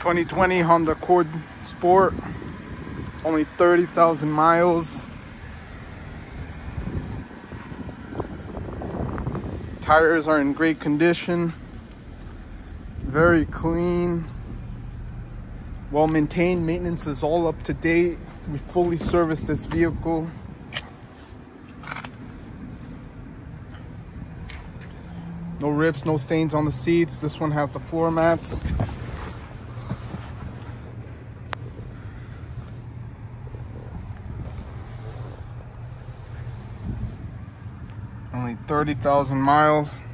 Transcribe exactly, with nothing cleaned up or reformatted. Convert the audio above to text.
twenty twenty Honda Accord Sport, only thirty thousand miles. Tires are in great condition, very clean, well maintained. Maintenance is all up to date. We fully serviced this vehicle. No rips, no stains on the seats. This one has the floor mats. Only thirty thousand miles.